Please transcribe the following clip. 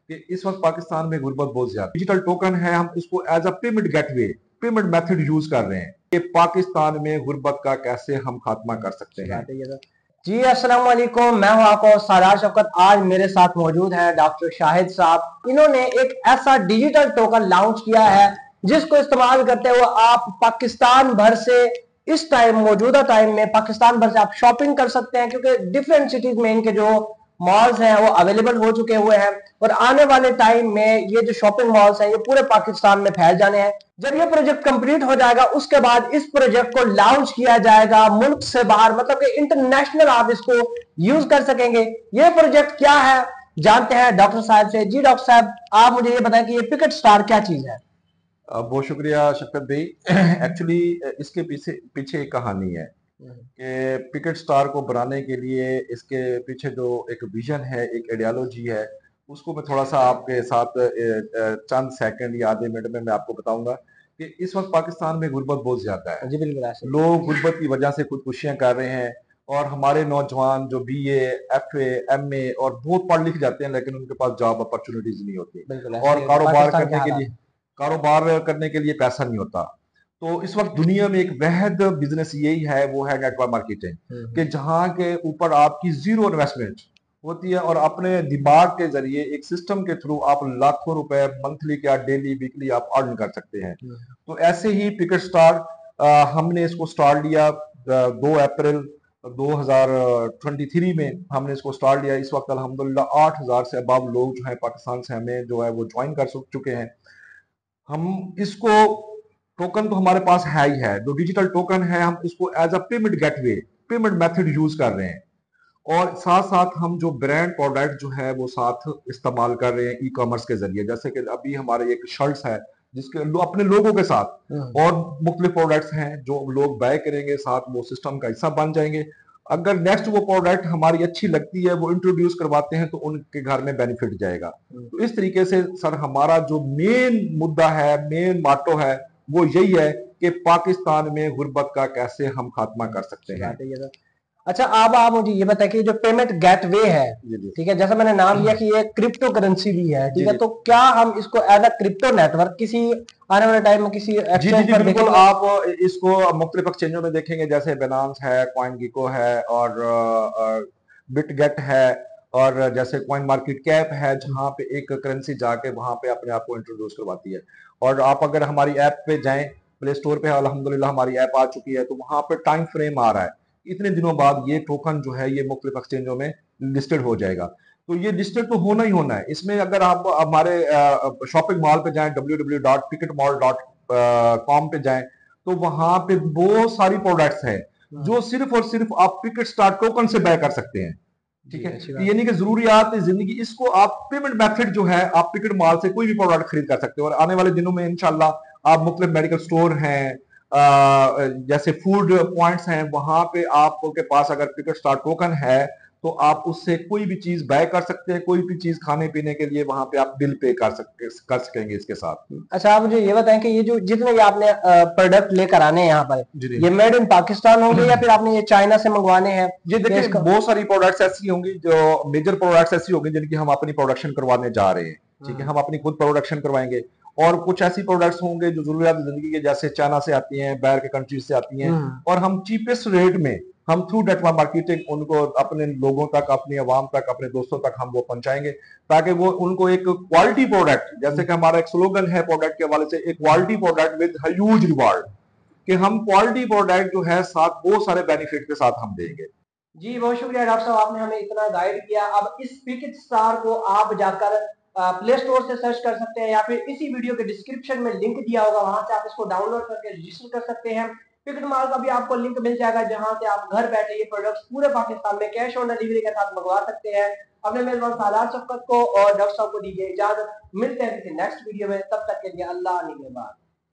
कि इस वक्त पाकिस्तान में गुर्बत बहुत ज्यादा, डिजिटल टोकन है, हम इसको as a payment gateway, payment method use कर रहे हैं कि पाकिस्तान में गुर्बत का कैसे हम खात्मा कर सकते हैं। जी अस्सलाम वालेकुम, मैं हूं आपको सारार शौकत। आज मेरे साथ मौजूद हैं डॉक्टर शाहिद साहब। इन्होंने एक ऐसा डिजिटल टोकन लॉन्च किया है जिसको इस्तेमाल करते हुए आप पाकिस्तान भर से इस टाइम मौजूदा टाइम में पाकिस्तान भर से आप शॉपिंग कर सकते हैं, क्योंकि डिफरेंट सिटीज में इनके जो मॉल्स हैं वो अवेलेबल हो चुके हुए हैं और आने वाले टाइम में ये जो शॉपिंग मॉल्स हैं ये पूरे पाकिस्तान में फैल जाने हैं। जब ये प्रोजेक्ट कंप्लीट हो जाएगा उसके बाद इस प्रोजेक्ट को लॉन्च किया जाएगा मुल्क से बाहर, मतलब कि इंटरनेशनल आप इसको यूज कर सकेंगे। ये प्रोजेक्ट क्या है जानते हैं डॉक्टर साहब से। जी डॉक्टर साहब, आप मुझे ये बताएं कि ये पिकेट स्टार क्या चीज है। बहुत शुक्रिया शफकत भाई। एक्चुअली इसके पीछे पीछे एक कहानी है कि पिकेट स्टार को बनाने के लिए इसके पीछे जो एक विजन है, एक आइडियोलॉजी है, उसको मैं थोड़ा सा आपके साथ चंद सेकंड या आधे मिनट में मैं आपको बताऊंगा कि इस वक्त पाकिस्तान में गुर्बत बहुत ज्यादा है। जी बिल्कुल, लोग गुर्बत की वजह से खुदकुशियां कर रहे हैं और हमारे नौजवान जो बीए, एफए, एमए और बहुत पढ़ लिख जाते हैं लेकिन उनके पास जॉब अपॉर्चुनिटीज नहीं होती और कारोबार करने के लिए पैसा नहीं होता। तो इस वक्त दुनिया में एक वहद बिजनेस यही है, वो है नेटवर्क मार्केटिंग, कि जहां के ऊपर आपकी जीरो इन्वेस्टमेंट होती है और अपने दिमाग के जरिए एक सिस्टम के थ्रू आप लाखों रुपए मंथली क्या डेली वीकली आप अर्न कर सकते हैं। तो ऐसे ही पिकेट स्टार हमने इसको स्टार्ट लिया 2 अप्रैल 2023 में हमने इसको स्टार्ट लिया। इस वक्त अल्हम्दुलिल्लाह 8,000 से अबाव लोग जो है पाकिस्तान से हमें जो है वो ज्वाइन कर चुके हैं। हम इसको टोकन तो हमारे पास है ही है, जो डिजिटल टोकन है हम इसको as a payment gateway, payment method use कर रहे हैं और साथ साथ हम जो ब्रांड प्रोडक्ट जो है वो साथ इस्तेमाल कर रहे हैं ई कॉमर्स के जरिए। जैसे कि अभी हमारे एक शर्ट्स है जिसके अपने लोगों के साथ और मुख्तलिफ प्रोडक्ट्स हैं जो लोग बाय करेंगे, साथ वो सिस्टम का हिस्सा बन जाएंगे। अगर नेक्स्ट वो प्रोडक्ट हमारी अच्छी लगती है, वो इंट्रोड्यूस करवाते हैं तो उनके घर में बेनिफिट जाएगा। तो इस तरीके से सर हमारा जो मेन मुद्दा है, मेन माटो है, वो यही है कि पाकिस्तान में गुर्बत का कैसे हम खात्मा कर सकते हैं। अच्छा, अब आप मुझे ये बताएं कि जो पेमेंट गेटवे है, ठीक है, जैसा मैंने नाम लिया कि ये क्रिप्टो करेंसी भी है, ठीक है, तो क्या हम इसको एज अ क्रिप्टो नेटवर्क किसी आने वाले टाइम में किसी एक्सचेंज पर बिल्कुल आप इसको मुख्तलिफ एक्सचेंजों में देखेंगे, जैसे बिनांस है, कॉइन गिको है और बिटगेट है और जैसे कॉइन मार्केट कैप है, जहां पे एक करेंसी जाके वहां पे अपने आप को इंट्रोड्यूस करवाती है। और आप अगर हमारी ऐप पे जाएं, प्ले स्टोर पे अल्हम्दुलिल्लाह हमारी ऐप आ चुकी है, तो वहां पे टाइम फ्रेम आ रहा है, इतने दिनों बाद ये टोकन जो है ये मुख्तलिफ एक्सचेंजों में लिस्टेड हो जाएगा। तो ये लिस्टेड तो होना ही होना है। इसमें अगर आप हमारे शॉपिंग मॉल पे जाएं, www.ticketmall.com पे जाएं, तो वहां पे बहुत सारी प्रोडक्ट्स हैं जो सिर्फ और सिर्फ आप पिकेट स्टार टोकन से बाय कर सकते हैं। ठीक है, तो ये नहीं कि जरूरियात जिंदगी, इसको आप पेमेंट मेथड जो है आप पिकेट मॉल से कोई भी प्रोडक्ट खरीद कर सकते हो। और आने वाले दिनों में इंशाल्लाह आप मुख्तलिफ मेडिकल स्टोर हैं, जैसे फूड पॉइंट्स हैं, वहां पे आपके पास अगर पिकेट स्टार टोकन है तो आप उससे कोई भी चीज बाय कर सकते हैं, कोई भी चीज खाने पीने के लिए वहां पे आप बिल पे कर सकेंगे इसके साथ। अच्छा, आप मुझे ये बताएं कि ये जो जितने भी आपने प्रोडक्ट लेकर आने हैं यहाँ पर, ये मेड इन पाकिस्तान होंगे या फिर आपने ये चाइना से मंगवाने हैं? ये देखिए बहुत सारी प्रोडक्ट्स ऐसी होंगी, जो मेजर प्रोडक्ट्स ऐसी होंगी जिनकी हम अपनी प्रोडक्शन करवाने जा रहे हैं। ठीक है, हम अपनी खुद प्रोडक्शन करवाएंगे और कुछ ऐसी प्रोडक्ट्स होंगे जो जरूरियात जिंदगी के, जैसे चाइना से आती हैं, बाहर के कंट्रीज से आती हैं, और हम चीपेस्ट रेट में हम थ्रू नेटवर्क मार्केटिंग उनको अपने लोगों तक, अपनी आवाम तक, अपने दोस्तों तक हम वो पहुंचाएंगे, ताकि वो उनको एक क्वालिटी प्रोडक्ट, जैसे कि हमारा एक स्लोगन है प्रोडक्ट के हवाले से, एक quality product with huge reward, कि हम क्वालिटी प्रोडक्ट जो है साथ बहुत सारे बेनिफिट के साथ हम देंगे। जी बहुत शुक्रिया डॉक्टर साहब, आपने हमें इतना गाइड किया। अब इस पिकेट स्टार को आप जाकर प्ले स्टोर से सर्च कर सकते हैं या फिर इसी वीडियो के डिस्क्रिप्शन में लिंक दिया होगा, वहां से आप इसको डाउनलोड करके रजिस्टर कर सकते हैं। पिकेट माल का भी आपको लिंक मिल जाएगा जहां से आप घर बैठे ये प्रोडक्ट्स पूरे पाकिस्तान में कैश ऑन डिलीवरी के साथ मंगवा सकते हैं। अपने मेजबान सालार शफकत को और डॉक्टर साहब को दीजिए इजाजत। मिलते हैं किसी नेक्स्ट वीडियो में, तब तक के लिए अल्लाह निगहबान।